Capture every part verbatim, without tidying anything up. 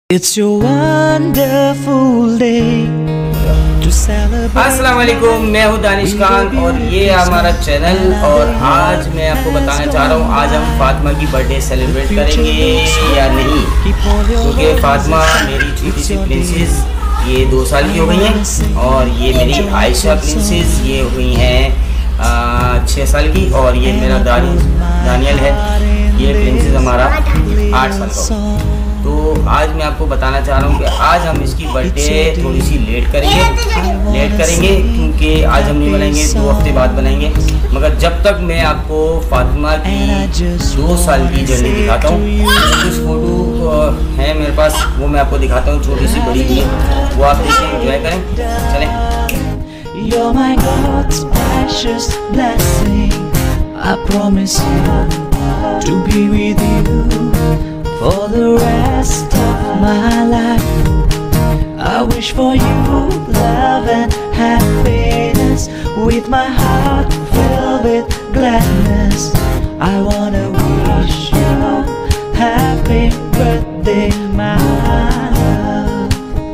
It's your wonderful day to celebrate. अस्सलाम वालेकुम, मैं हूँ दानिश खान और ये हमारा चैनल। और आज मैं आपको बताना चाह रहा हूँ आज हम फातिमा की बर्थडे सेलिब्रेट करेंगे या नहीं, क्योंकि फातिमा मेरी छोटी सी प्रिंसेस ये दो साल की हो गई हैं और ये मेरी आयशा प्रिंसेस ये हुई हैं छः साल की, और ये मेरा दानिश दानियल है, ये प्रिंसेस हमारा आठ साल का। तो आज मैं आपको बताना चाह रहा हूँ कि आज हम इसकी बर्थडे थोड़ी सी लेट करेंगे लेट करेंगे क्योंकि आज हम नहीं बनाएंगे, दो हफ्ते बाद बनाएंगे। मगर जब तक मैं आपको फातिमा की दो साल की जर्नी दिखाता हूँ, कुछ फ़ोटो है मेरे पास, वो मैं आपको दिखाता हूँ, छोटी सी बड़ी भी है, वो आप देखें, एंजॉय करें। चलें। You're my God's precious blessing. I promise you to be with you for the rest of my life. I wish for you love and happiness, with my heart filled with gladness. I wanna wish you happy birthday, my love.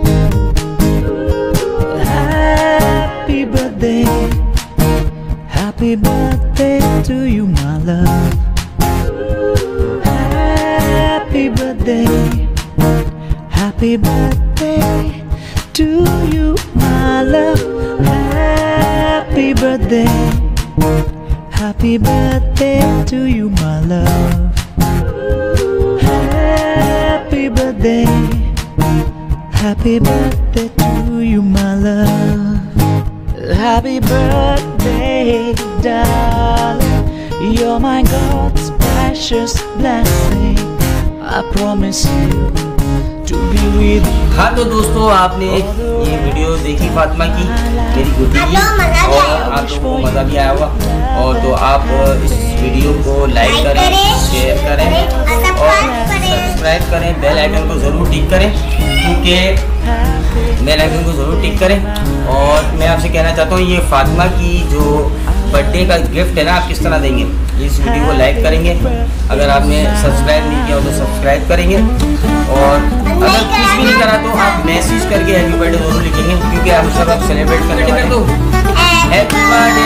Happy birthday, happy birthday to you, my love. Happy birthday, happy birthday to you, my love. Happy birthday, happy birthday to you, my love. Happy birthday, happy birthday to you, my love. Happy birthday, darling. You're my God's precious blessing. I promise you to be with you. हाँ तो दोस्तों, आपने ये video देखी फातिमा की, मेरी गुड्डी की, और आप लोगों को मज़ा भी आया होगा। और तो आप इस वीडियो को लाइक करें, शेयर करें और सब्सक्राइब करें, बेल आइकन को ज़रूर टिक करें, क्योंकि बेल आइकन को ज़रूर टिक करें। और मैं आपसे कहना चाहता हूँ, ये फातिमा की जो बर्थडे का गिफ्ट है ना, आप किस तरह देंगे, इस वीडियो को लाइक करेंगे, अगर आपने सब्सक्राइब नहीं किया हो तो सब्सक्राइब करेंगे, और अगर कुछ भी नहीं करा तो आप मैसेज करके हैप्पी बर्थडे जरूर लिखेंगे, क्योंकि आप सब आप सेलिब्रेट करेंगे। Happy birthday